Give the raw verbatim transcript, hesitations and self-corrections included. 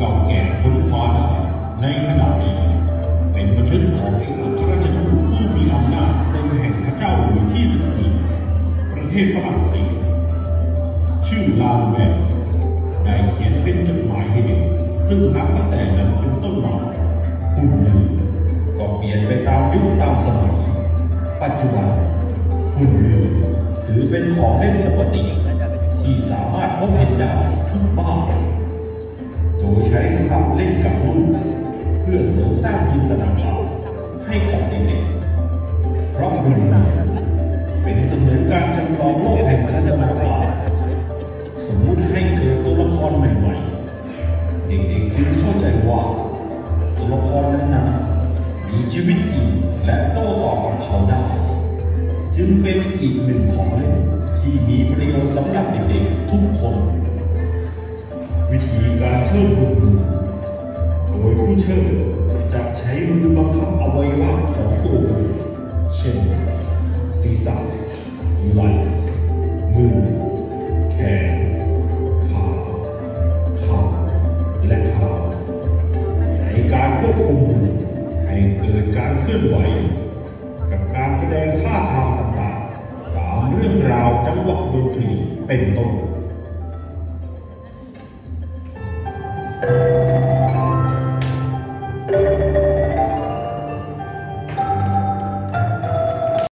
เก่าแก่พ้นฟ้าได้ในขณะนี้เป็นบันทึกของเอกอัครราชทูตผู้มีอำนาจเต็มแห่งพระเจ้าหลุยส์ที่สิบสี่ประเทศฝรั่งเศสชื่อลาลูแบร์ได้เขียนเป็นจดหมายเหตุซึ่งนับตั้งแต่นั้นเป็นต้นมาหุ่นลือก็เปลี่ยนไปตามยุคตามสมัยปัจจุบันหุ่นลือถือเป็นของเล่นปกติที่สามารถพบเห็นได้ทุกบ้านโดยใช้สำหรับเล่นกับลูกเพื่อเสริมสร้างจินตนาการให้กับเด็กๆเพราะหุ่นลือเป็นเสมือนการจำลองโลกแห่งจินตนาการสมมุติให้เกิดตัวละครใหม่ๆเด็กๆจึงเข้าใจว่าตัวละครนั้นๆมีชีวิตจริงและโต้ตอบกับเขาได้จึงเป็นอีกหนึ่งของเล่นที่มีประโยชน์สำหรับเด็กๆทุกคนวิธีการเชิดหุ่นโดยผู้เชิดจะใช้มือบังคับอวัยวะของตัวเช่นศีรษะไหล่มือแขนขาเข่าและเท้าในการควบคุมให้เกิดการเคลื่อนไหวกับการแสดงท่าทางต่างๆตามเรื่องราวจังหวะดนตรีเป็นต้น